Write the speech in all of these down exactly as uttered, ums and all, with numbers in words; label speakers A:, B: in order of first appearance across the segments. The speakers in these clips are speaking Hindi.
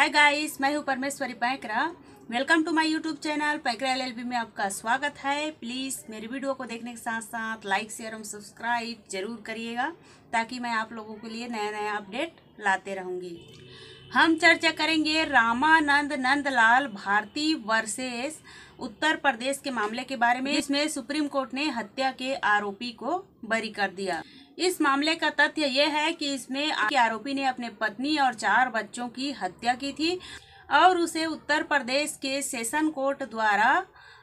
A: हाय गाइस, मैं हूं Parmeshwari Paikra. Welcome to my YouTube channel Paikra LLB में आपका स्वागत है। प्लीज़ मेरी वीडियो को देखने के साथ साथ लाइक शेयर और सब्सक्राइब जरूर करिएगा, ताकि मैं आप लोगों के लिए नया नया अपडेट लाते रहूँगी। हम चर्चा करेंगे रामानंद नंदलाल भारती वर्सेस उत्तर प्रदेश के मामले के बारे में, जिसमें सुप्रीम कोर्ट ने हत्या के आरोपी को बरी कर दिया। इस मामले का तथ्य यह है कि इसमें आरोपी ने अपने पत्नी और चार बच्चों की हत्या की थी और उसे उत्तर प्रदेश के सेशन कोर्ट द्वारा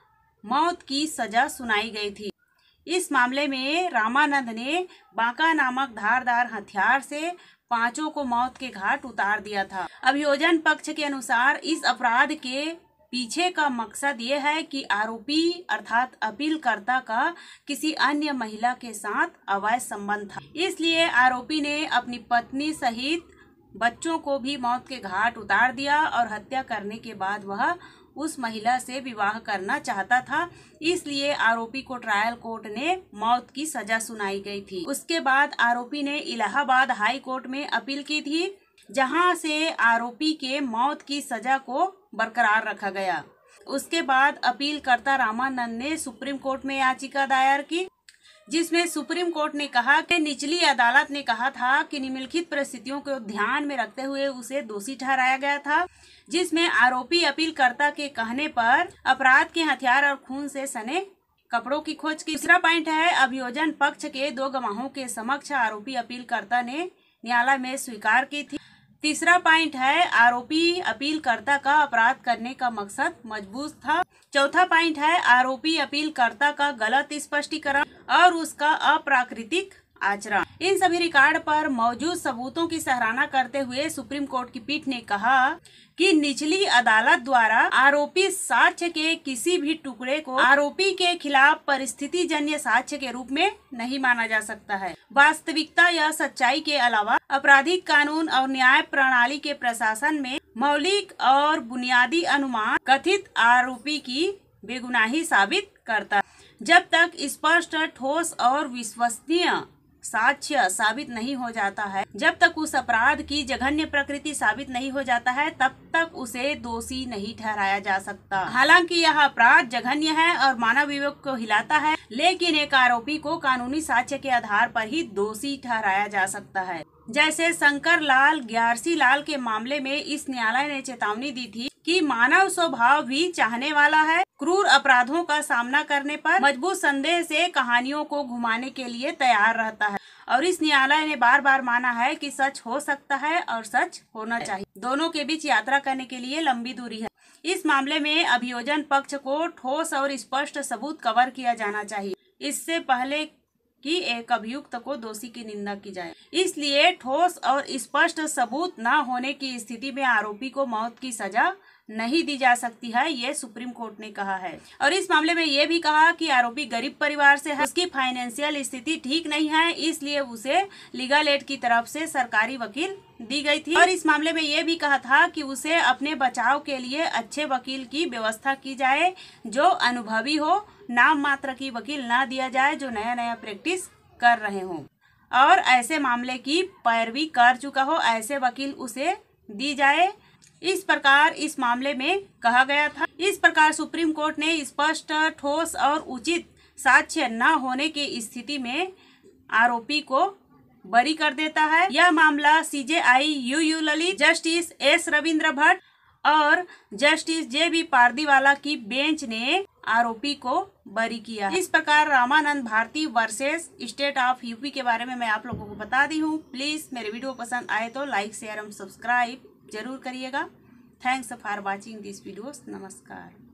A: मौत की सजा सुनाई गई थी। इस मामले में रामानंद ने बांका नामक धारदार हथियार से पांचों को मौत के घाट उतार दिया था। अभियोजन पक्ष के अनुसार इस अपराध के पीछे का मकसद ये है कि आरोपी अर्थात अपीलकर्ता का किसी अन्य महिला के साथ अवैध संबंध था, इसलिए आरोपी ने अपनी पत्नी सहित बच्चों को भी मौत के घाट उतार दिया और हत्या करने के बाद वह उस महिला से विवाह करना चाहता था। इसलिए आरोपी को ट्रायल कोर्ट ने मौत की सजा सुनाई गई थी। उसके बाद आरोपी ने इलाहाबाद हाई कोर्ट में अपील की थी, जहां से आरोपी के मौत की सजा को बरकरार रखा गया। उसके बाद अपीलकर्ता रामानंद ने सुप्रीम कोर्ट में याचिका दायर की, जिसमें सुप्रीम कोर्ट ने कहा कि निचली अदालत ने कहा था कि निम्नलिखित परिस्थितियों को ध्यान में रखते हुए उसे दोषी ठहराया गया था, जिसमें आरोपी अपीलकर्ता के कहने पर अपराध के हथियार और खून से सने कपड़ों की खोज की। दूसरा पॉइंट है, अभियोजन पक्ष के दो गवाहों के समक्ष आरोपी अपीलकर्ता ने न्यायालय में स्वीकार की थी। तीसरा पॉइंट है, आरोपी अपीलकर्ता का अपराध करने का मकसद मजबूत था। चौथा पॉइंट है, आरोपी अपीलकर्ता का गलत स्पष्टीकरण और उसका अप्राकृतिक आचरण। इन सभी रिकॉर्ड पर मौजूद सबूतों की सराहना करते हुए सुप्रीम कोर्ट की पीठ ने कहा कि निचली अदालत द्वारा आरोपी साक्ष्य के किसी भी टुकड़े को आरोपी के खिलाफ परिस्थिति जन्य साक्ष्य के रूप में नहीं माना जा सकता है। वास्तविकता या सच्चाई के अलावा आपराधिक कानून और न्याय प्रणाली के प्रशासन में मौलिक और बुनियादी अनुमान कथित आरोपी की बेगुनाही साबित करता। जब तक स्पष्ट, ठोस और विश्वसनीय साक्ष्य साबित नहीं हो जाता है, जब तक उस अपराध की जघन्य प्रकृति साबित नहीं हो जाता है, तब तक उसे दोषी नहीं ठहराया जा सकता। हालांकि यह अपराध जघन्य है और मानव विवेक को हिलाता है, लेकिन एक आरोपी को कानूनी साक्ष्य के आधार पर ही दोषी ठहराया जा सकता है। जैसे शंकर लाल ग्यारसी लाल के मामले में इस न्यायालय ने चेतावनी दी थी कि मानव स्वभाव भी चाहने वाला है। क्रूर अपराधों का सामना करने पर मजबूत संदेह से कहानियों को घुमाने के लिए तैयार रहता है, और इस न्यायालय ने बार बार माना है कि सच हो सकता है और सच होना चाहिए। दोनों के बीच यात्रा करने के लिए लंबी दूरी है। इस मामले में अभियोजन पक्ष को ठोस और स्पष्ट सबूत कवर किया जाना चाहिए, इससे पहले कि एक अभियुक्त को दोषी की निंदा की जाए। इसलिए ठोस और स्पष्ट सबूत न होने की स्थिति में आरोपी को मौत की सजा नहीं दी जा सकती है, ये सुप्रीम कोर्ट ने कहा है। और इस मामले में ये भी कहा कि आरोपी गरीब परिवार से है, उसकी फाइनेंशियल स्थिति ठीक नहीं है, इसलिए उसे लीगल एड की तरफ से सरकारी वकील दी गई थी। और इस मामले में ये भी कहा था कि उसे अपने बचाव के लिए अच्छे वकील की व्यवस्था की जाए, जो अनुभवी हो। नाम मात्र की वकील ना दिया जाए जो नया नया प्रैक्टिस कर रहे हो और ऐसे मामले की पैरवी कर चुका हो, ऐसे वकील उसे दी जाए। इस प्रकार इस मामले में कहा गया था। इस प्रकार सुप्रीम कोर्ट ने स्पष्ट, ठोस और उचित साक्ष्य न होने की स्थिति में आरोपी को बरी कर देता है। यह मामला CJI U U Lalit, justice S Ravindra Bhat और जस्टिस जे बी पारदीवाला की बेंच ने आरोपी को बरी किया। इस प्रकार Ramanand Bharti versus state of UP के बारे में मैं आप लोगों को बता दी हूँ। प्लीज मेरे वीडियो पसंद आए तो लाइक शेयर एवं सब्सक्राइब जरूर करिएगा। Thanks for watching this videos. नमस्कार।